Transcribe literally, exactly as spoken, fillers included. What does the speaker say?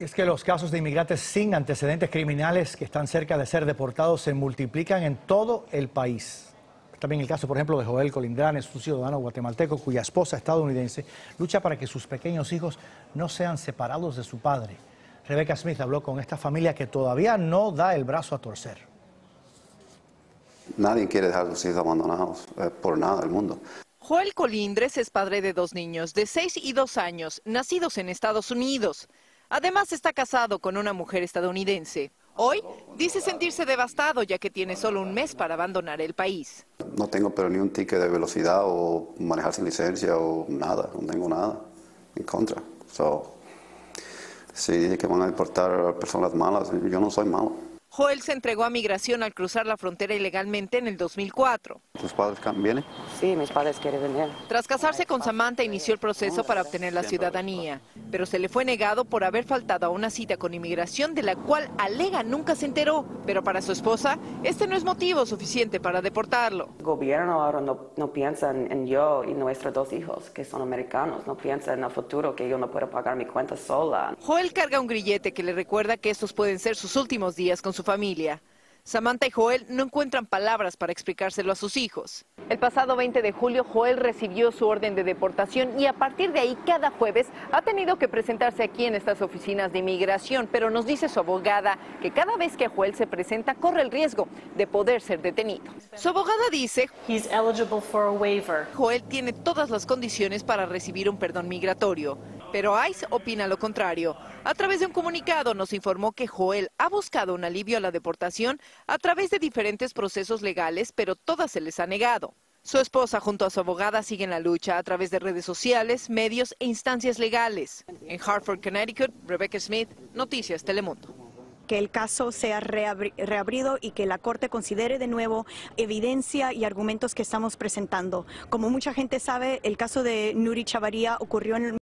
Es que los casos de inmigrantes sin antecedentes criminales que están cerca de ser deportados se multiplican en todo el país. También el caso, por ejemplo, de Joel Colindranes, un ciudadano guatemalteco cuya esposa estadounidense lucha para que sus pequeños hijos no sean separados de su padre. Rebecca Smith habló con esta familia que todavía no da el brazo a torcer. Nadie quiere dejar a sus hijos abandonados eh, por nada del mundo. Joel Colindres es padre de dos niños de seis y dos años, nacidos en Estados Unidos. Además está casado con una mujer estadounidense. Hoy dice sentirse devastado ya que tiene solo un mes para abandonar el país. No tengo pero ni un ticket de velocidad o manejar sin licencia o nada, no tengo nada en contra. So, si dije que van a deportar personas malas, yo no soy malo. Joel se entregó a migración al cruzar la frontera ilegalmente en el dos mil cuatro. ¿Tus padres vienen? Sí, mis padres quieren venir. Tras casarse con Samantha, inició el proceso para obtener la ciudadanía, pero se le fue negado por haber faltado a una cita con inmigración de la cual alega nunca se enteró. Pero para su esposa, este no es motivo suficiente para deportarlo. El gobierno ahora no, no piensa en yo y nuestros dos hijos, que son americanos. No piensa en el futuro, que yo no puedo pagar mi cuenta sola. Joel carga un grillete que le recuerda que estos pueden ser sus últimos días con su familia. Samantha y Joel no encuentran palabras para explicárselo a sus hijos. El pasado veinte de julio, Joel recibió su orden de deportación y a partir de ahí, cada jueves, ha tenido que presentarse aquí en estas oficinas de inmigración, pero nos dice su abogada que cada vez que Joel se presenta, corre el riesgo de poder ser detenido. Su abogada dice, He's eligible for a waiver. Joel tiene todas las condiciones para recibir un perdón migratorio, pero ICE opina lo contrario. A través de un comunicado nos informó que Joel ha buscado un alivio a la deportación a través de diferentes procesos legales, pero todas se les ha negado. Su esposa junto a su abogada siguen la lucha a través de redes sociales, medios e instancias legales. En Hartford, Connecticut, Rebecca Smith, Noticias Telemundo. Que el caso sea reabri- reabrido y que la Corte considere de nuevo evidencia y argumentos que estamos presentando. Como mucha gente sabe, el caso de Nuri Chavarría ocurrió en el